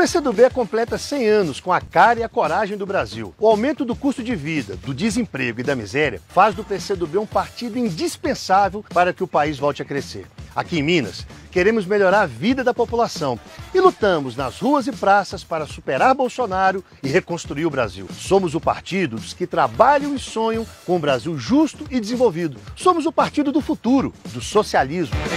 PCdoB completa 100 anos com a cara e a coragem do Brasil. O aumento do custo de vida, do desemprego e da miséria faz do PCdoB um partido indispensável para que o país volte a crescer. Aqui em Minas, queremos melhorar a vida da população e lutamos nas ruas e praças para superar Bolsonaro e reconstruir o Brasil. Somos o partido dos que trabalham e sonham com um Brasil justo e desenvolvido. Somos o partido do futuro, do socialismo.